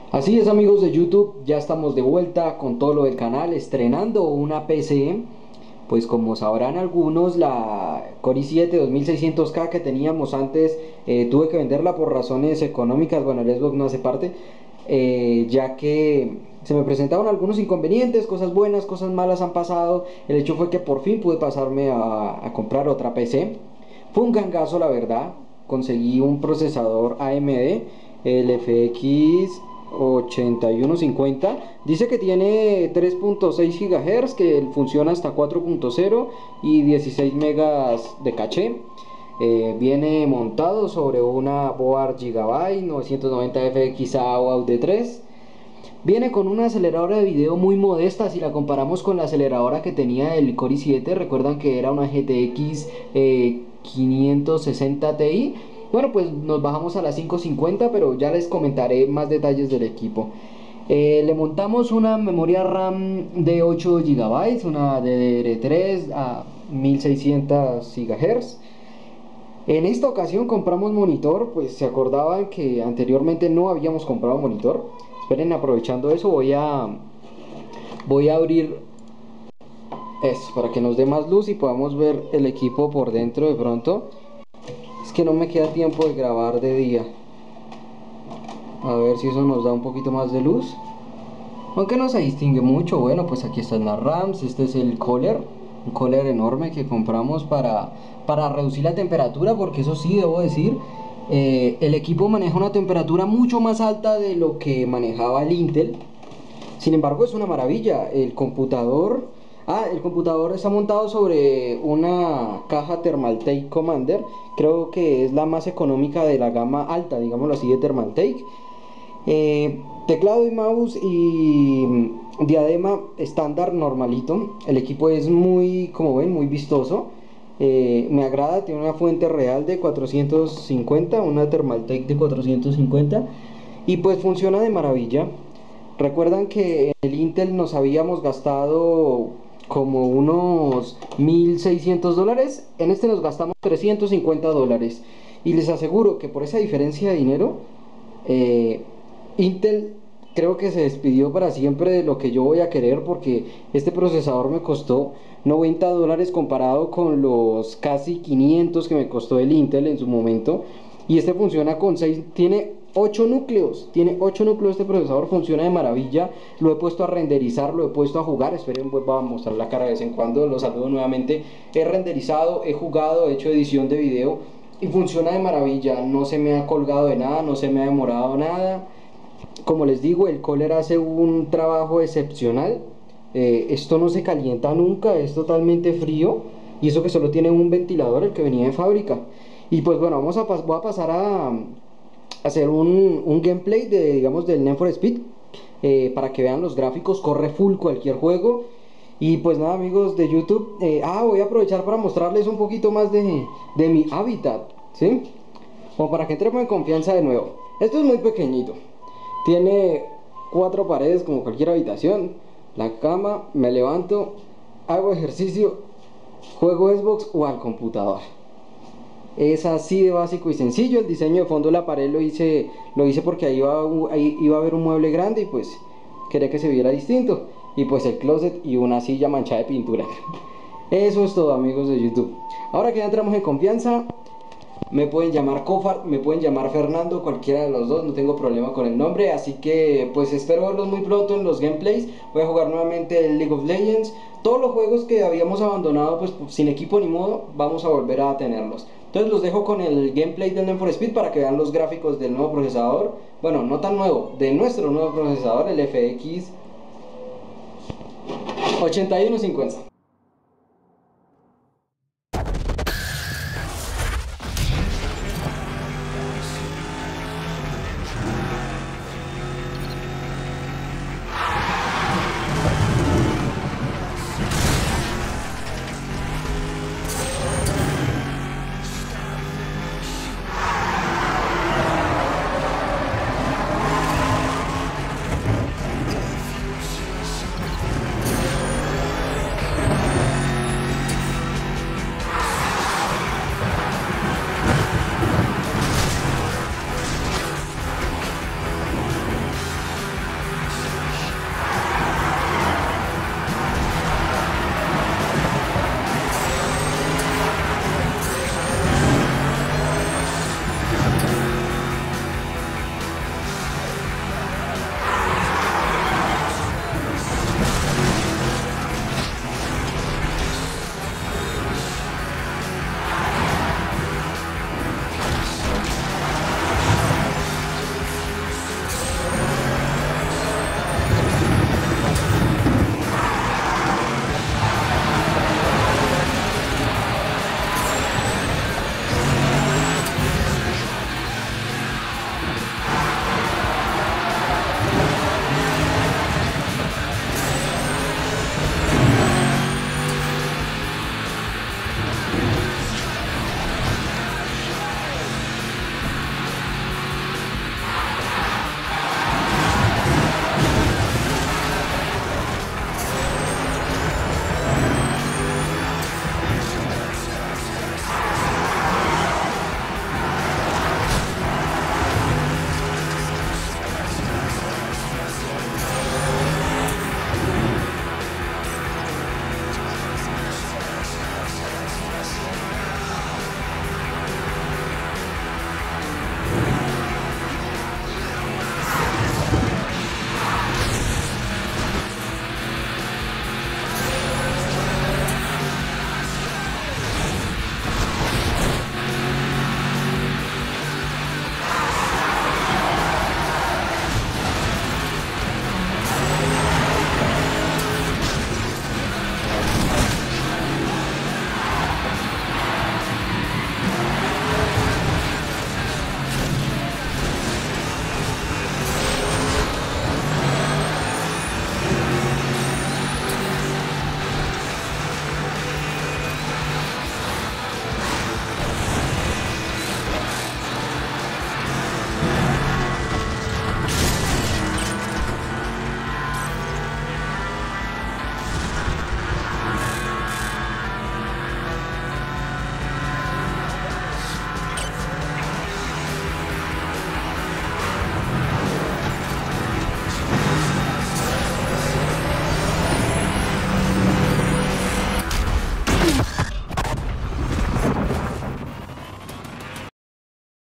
Así es, amigos de YouTube, ya estamos de vuelta con todo lo del canal, estrenando una PC. Pues como sabrán algunos, la Core i7 2600K que teníamos antes, tuve que venderla por razones económicas. Bueno, el Xbox no hace parte, ya que se me presentaron algunos inconvenientes, cosas buenas, cosas malas han pasado. El hecho fue que por fin pude pasarme a comprar otra PC. Fue un gangazo, la verdad. Conseguí un procesador AMD, el FX 8150. Dice que tiene 3.6 GHz, que funciona hasta 4.0 y 16 megas de caché. Viene montado sobre una board Gigabyte 990 FXA o AUD3. Viene con una aceleradora de video muy modesta si la comparamos con la aceleradora que tenía el Core i7. Recuerdan que era una GTX 560 Ti. Bueno, pues nos bajamos a la 550, pero ya les comentaré más detalles del equipo. Le montamos una memoria RAM de 8 GB, una DDR3 a 1600 GHz. En esta ocasión compramos monitor, pues se acordaban que anteriormente no habíamos comprado monitor. Esperen, aprovechando eso, voy a abrir esto para que nos dé más luz y podamos ver el equipo por dentro de pronto. Es que no me queda tiempo de grabar de día. A ver si eso nos da un poquito más de luz. Aunque no se distingue mucho. Bueno, pues aquí están las RAMs. Este es el cooler, un cooler enorme que compramos para reducir la temperatura, porque eso sí, debo decir, el equipo maneja una temperatura mucho más alta de lo que manejaba el Intel. Sin embargo, es una maravilla. El computador está montado sobre una caja Thermaltake Commander. Creo que es la más económica de la gama alta, digámoslo así, de Thermaltake. Teclado y mouse y diadema estándar normalito. El equipo es muy, como ven, muy vistoso. Me agrada, tiene una fuente real de 450, una Thermaltake de 450, y pues funciona de maravilla. Recuerdan que en el Intel nos habíamos gastado como unos $1600. En este nos gastamos $350. Y les aseguro que por esa diferencia de dinero, eh, Intel creo que se despidió para siempre de lo que yo voy a querer, porque este procesador me costó $90 comparado con los casi 500 que me costó el Intel en su momento. Y este funciona con 6, tiene 8 núcleos este procesador, funciona de maravilla. Lo he puesto a renderizar, lo he puesto a jugar. Esperen, vuelvo a mostrar la cara de vez en cuando, los saludo nuevamente. He renderizado, he jugado, he hecho edición de video y funciona de maravilla. No se me ha colgado de nada, no se me ha demorado nada. Como les digo, el Kohler hace un trabajo excepcional. Esto no se calienta nunca, es totalmente frío, y eso que solo tiene un ventilador, el que venía de fábrica. Y pues bueno, voy a pasar a hacer un gameplay de, digamos, del Need for Speed, para que vean los gráficos. Corre full cualquier juego. Y pues nada, amigos de YouTube, voy a aprovechar para mostrarles un poquito más de mi hábitat, ¿sí? Como para que entremos en confianza de nuevo. Esto es muy pequeñito. Tiene 4 paredes como cualquier habitación. La cama, me levanto, hago ejercicio, juego Xbox o al computador. Es así de básico y sencillo. El diseño de fondo de la pared lo hice porque ahí iba a haber un mueble grande y pues quería que se viera distinto. Y pues el closet y una silla manchada de pintura. Eso es todo, amigos de YouTube. Ahora que ya entramos en confianza, me pueden llamar Cofar, me pueden llamar Fernando, cualquiera de los dos, no tengo problema con el nombre. Así que pues espero verlos muy pronto en los gameplays. Voy a jugar nuevamente el League of Legends. Todos los juegos que habíamos abandonado, pues sin equipo ni modo, vamos a volver a tenerlos. Entonces los dejo con el gameplay del Need for Speed para que vean los gráficos del nuevo procesador. Bueno, no tan nuevo, de nuestro nuevo procesador, el FX 8150.